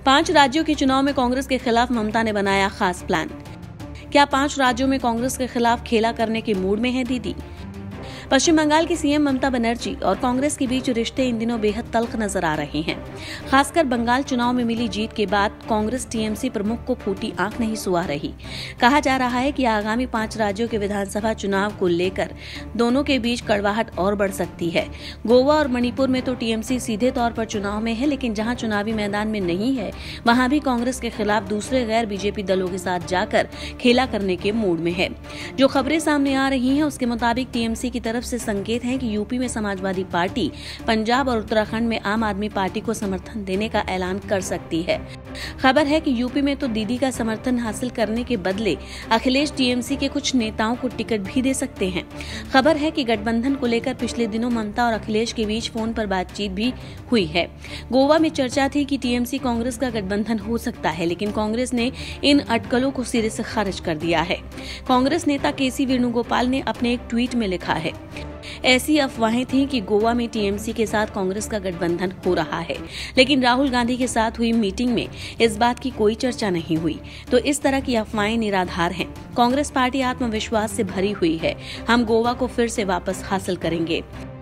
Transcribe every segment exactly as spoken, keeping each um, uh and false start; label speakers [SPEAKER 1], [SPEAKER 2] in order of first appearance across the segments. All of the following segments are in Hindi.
[SPEAKER 1] पांच राज्यों के चुनाव में कांग्रेस के खिलाफ ममता ने बनाया खास प्लान। क्या पांच राज्यों में कांग्रेस के खिलाफ खेला करने के मूड में है दीदी? पश्चिम बंगाल की सीएम ममता बनर्जी और कांग्रेस के बीच रिश्ते इन दिनों बेहद तल्ख नजर आ रहे हैं। खासकर बंगाल चुनाव में मिली जीत के बाद कांग्रेस टीएमसी प्रमुख को फूटी आंख नहीं सुहा रही। कहा जा रहा है कि आगामी पांच राज्यों के विधानसभा चुनाव को लेकर दोनों के बीच कड़वाहट और बढ़ सकती है। गोवा और मणिपुर में तो टीएमसी सीधे तौर पर चुनाव में है, लेकिन जहां चुनावी मैदान में नहीं है वहां भी कांग्रेस के खिलाफ दूसरे गैर बीजेपी दलों के साथ जाकर खेला करने के मूड में है। जो खबरें सामने आ रही हैं उसके मुताबिक टीएमसी की तरफ से संकेत है कि यूपी में समाजवादी पार्टी, पंजाब और उत्तराखंड में आम आदमी पार्टी को समर्थन देने का ऐलान कर सकती है। खबर है कि यूपी में तो दीदी का समर्थन हासिल करने के बदले अखिलेश टीएमसी के कुछ नेताओं को टिकट भी दे सकते हैं। खबर है कि गठबंधन को लेकर पिछले दिनों ममता और अखिलेश के बीच फोन पर बातचीत भी हुई है। गोवा में चर्चा थी कि टीएमसी कांग्रेस का गठबंधन हो सकता है, लेकिन कांग्रेस ने इन अटकलों को सिरे से खारिज कर दिया है। कांग्रेस नेता के सी वेणुगोपाल ने अपने एक ट्वीट में लिखा है, ऐसी अफवाहें थीं कि गोवा में टीएमसी के साथ कांग्रेस का गठबंधन हो रहा है, लेकिन राहुल गांधी के साथ हुई मीटिंग में इस बात की कोई चर्चा नहीं हुई। तो इस तरह की अफवाहें निराधार हैं। कांग्रेस पार्टी आत्मविश्वास से भरी हुई है। हम गोवा को फिर से वापस हासिल करेंगे।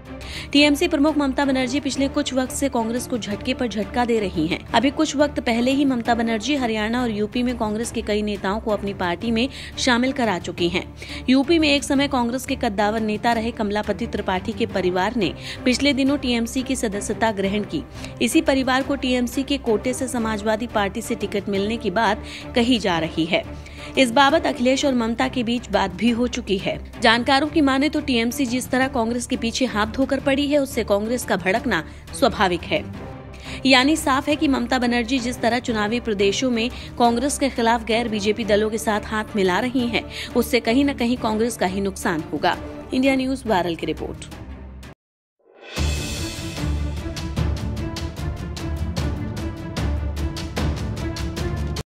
[SPEAKER 1] टीएमसी प्रमुख ममता बनर्जी पिछले कुछ वक्त से कांग्रेस को झटके पर झटका दे रही हैं। अभी कुछ वक्त पहले ही ममता बनर्जी हरियाणा और यूपी में कांग्रेस के कई नेताओं को अपनी पार्टी में शामिल करा चुकी हैं। यूपी में एक समय कांग्रेस के कद्दावर नेता रहे कमलापति त्रिपाठी के परिवार ने पिछले दिनों टीएमसी की सदस्यता ग्रहण की। इसी परिवार को टीएमसी के कोटे से समाजवादी पार्टी से टिकट मिलने की बात कही जा रही है। इस बाबत अखिलेश और ममता के बीच बात भी हो चुकी है। जानकारों की माने तो टीएमसी जिस तरह कांग्रेस के पीछे हाथ धोकर पड़ी है, उससे कांग्रेस का भड़कना स्वाभाविक है। यानी साफ है कि ममता बनर्जी जिस तरह चुनावी प्रदेशों में कांग्रेस के खिलाफ गैर बीजेपी दलों के साथ हाथ मिला रही हैं, उससे कहीं न कहीं कांग्रेस का ही नुकसान होगा। इंडिया न्यूज वायरल की रिपोर्ट।